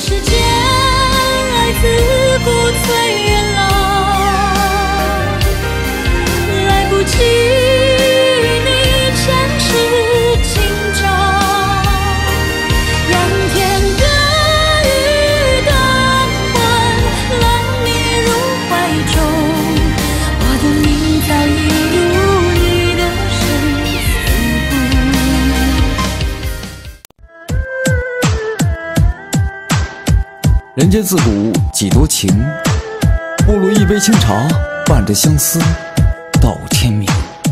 世间爱自古催人老，来不及与你前世今朝，仰天的雨灯魂，揽你入怀中，我的名早已入你的生死簿。 人间自古几多情，不如一杯清茶，伴着相思到天明。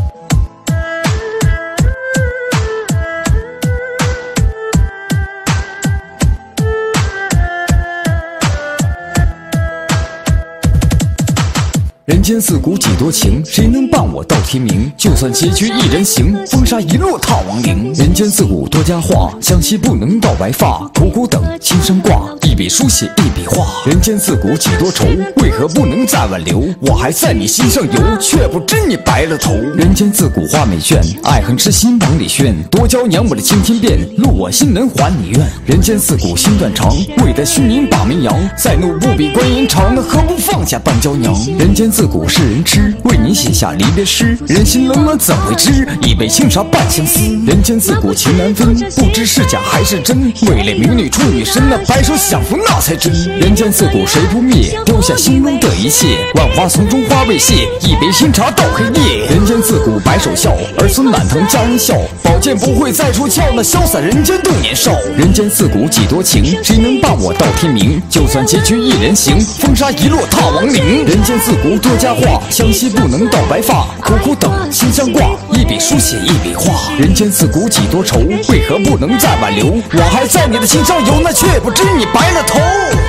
人间自古几多情，谁能伴我到天明？就算结局一人行，风沙一落踏亡灵。人间自古多佳话，相惜不能到白发，苦苦等青山挂，一笔书写一笔画。人间自古几多愁，为何不能再挽留？我还在你心上游，却不知你白了头。人间自古画美眷，爱恨痴心往里炫，多娇娘我的青天变，路我心门还你愿。人间自古心断肠，为得虚名把名扬，再怒不比观音长，何不放下半娇娘？人间自古世人痴，为你写下离别诗，人心冷暖怎会知？一杯清茶伴相思。人间自古情难分，不知是假还是真，为了民女处女身，那白首享福那才真。人间自古谁不灭，丢下心中的一切，万花丛中花未谢，一杯清茶到黑夜。人间自古白首笑，儿孙满堂家人笑，宝剑不会再出鞘，那潇洒人间度年少。人间自古几多情，谁能伴我到天明？就算结局一人行，风沙一落踏亡灵。人间自古多佳话，相惜不能到白发，苦苦等心相挂，一笔书写一笔画。人间自古几多愁，为何不能再挽留？我还在你的心上游，那却不知你白了头。